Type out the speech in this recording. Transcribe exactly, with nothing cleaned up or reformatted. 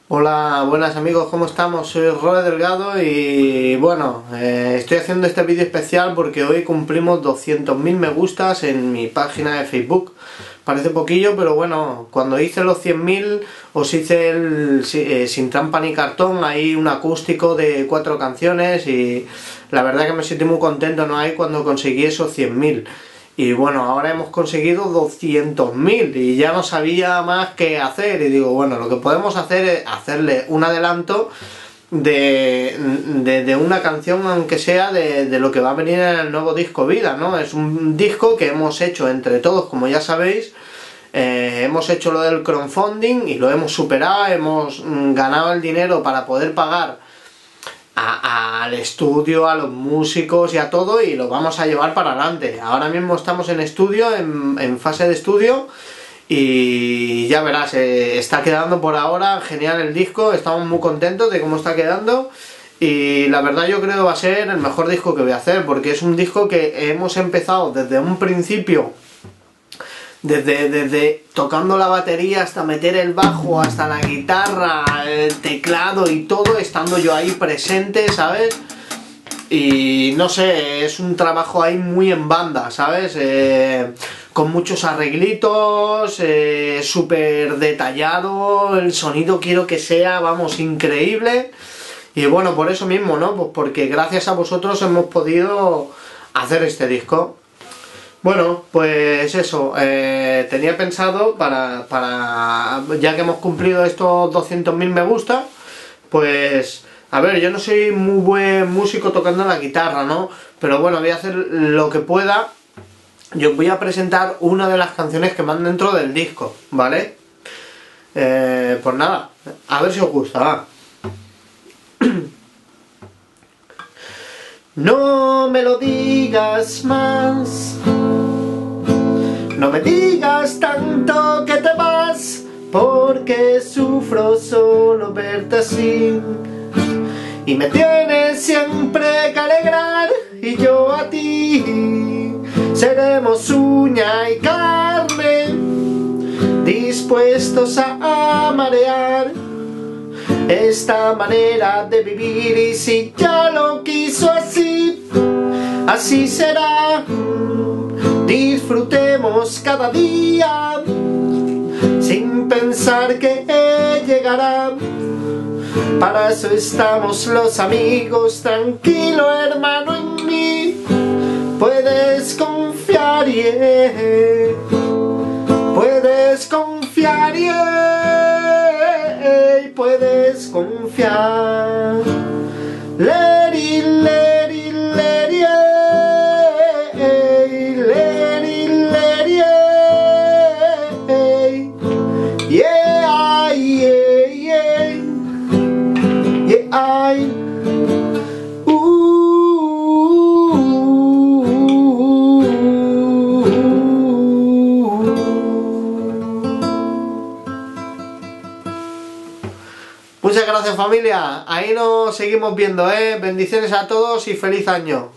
Hola, buenas amigos, ¿cómo estamos? Soy Roe Delgado y bueno, eh, estoy haciendo este vídeo especial porque hoy cumplimos doscientos mil me gustas en mi página de Facebook. Parece poquillo, pero bueno, cuando hice los cien mil os hice el eh, Sin Trampa ni Cartón, ahí un acústico de cuatro canciones y la verdad que me sentí muy contento, ¿no? Ahí cuando conseguí esos cien mil. Y bueno, ahora hemos conseguido doscientos mil y ya no sabía más qué hacer. Y digo, bueno, lo que podemos hacer es hacerle un adelanto de, de, de una canción, aunque sea de, de lo que va a venir en el nuevo disco Vida, ¿no? Es un disco que hemos hecho entre todos, como ya sabéis. Eh, hemos hecho lo del crowdfunding y lo hemos superado, hemos mm, ganado el dinero para poder pagar A, al estudio, a los músicos y a todo, y lo vamos a llevar para adelante. Ahora mismo estamos en estudio, en, en fase de estudio, y ya verás, eh, está quedando por ahora genial el disco, estamos muy contentos de cómo está quedando, y la verdad yo creo que va a ser el mejor disco que voy a hacer, porque es un disco que hemos empezado desde un principio, Desde, desde tocando la batería hasta meter el bajo, hasta la guitarra, el teclado y todo, estando yo ahí presente, ¿sabes? Y no sé, es un trabajo ahí muy en banda, ¿sabes? Eh, con muchos arreglitos, eh, súper detallado, el sonido quiero que sea, vamos, increíble. Y bueno, por eso mismo, ¿no? Pues porque gracias a vosotros hemos podido hacer este disco. Bueno, pues eso, eh, tenía pensado para, para, ya que hemos cumplido estos doscientos mil me gusta, pues, a ver, yo no soy muy buen músico tocando la guitarra, ¿no? Pero bueno, voy a hacer lo que pueda. Yo voy a presentar una de las canciones que van dentro del disco, ¿vale? Eh, pues nada, a ver si os gusta, va. No me lo digas más, no me digas tanto que te vas, porque sufro solo verte así. Y me tienes siempre que alegrar, y yo a ti seremos uña y carne, dispuestos a marear esta manera de vivir. Y si ya lo quiso así, así será. Disfrutemos cada día sin pensar que llegará. Para eso estamos los amigos. Tranquilo, hermano, en mí puedes confiar, yeah. Puedes confiar, yeah. Puedes confiar. Let it, let it, let it, yeah. Yeah, yeah, yeah, yeah, I, Muchas gracias, familia, ahí nos seguimos viendo, eh, bendiciones a todos y feliz año.